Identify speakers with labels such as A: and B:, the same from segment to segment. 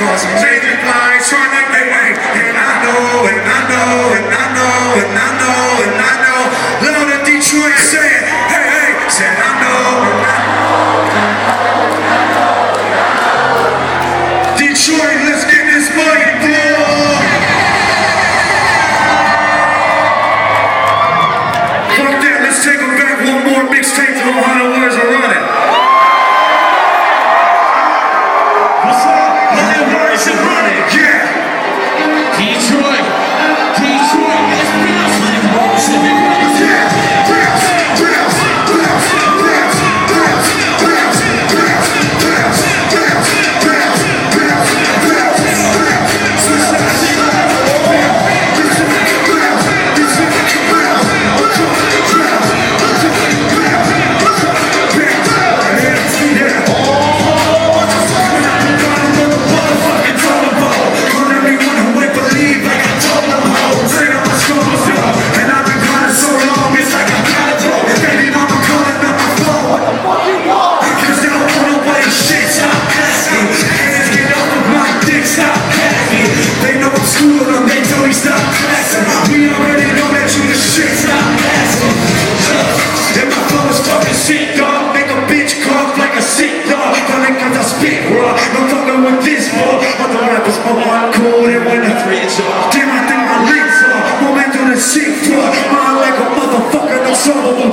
A: cause I'm changing lives, trying to make way. And I know, and I know, and I know, and I know, and I know. Loud in Detroit saying, hey, hey, said I know, and I know. Detroit, let's get this money, boy. Fuck that, let's take them back one more mixtape to 100 words of running. What's up? 100 words of running. Yeah. Detroit, let's bring us 100 words of running.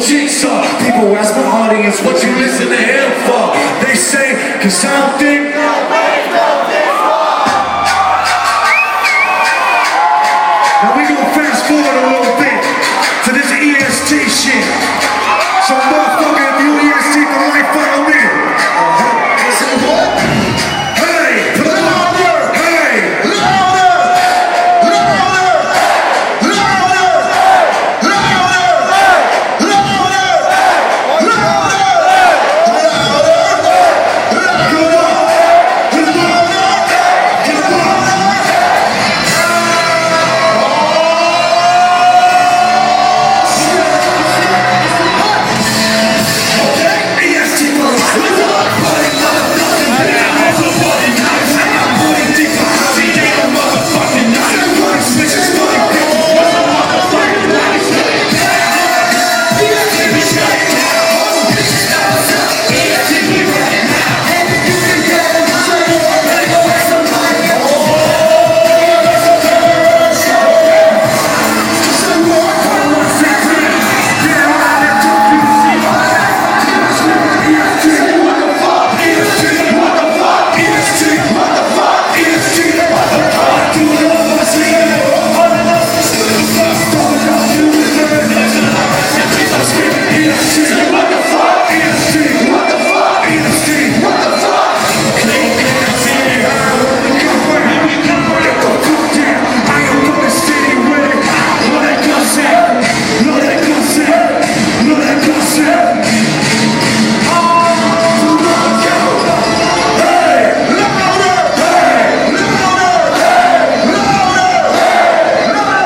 A: People ask my audience what you listen to him for. They say, cause I don't think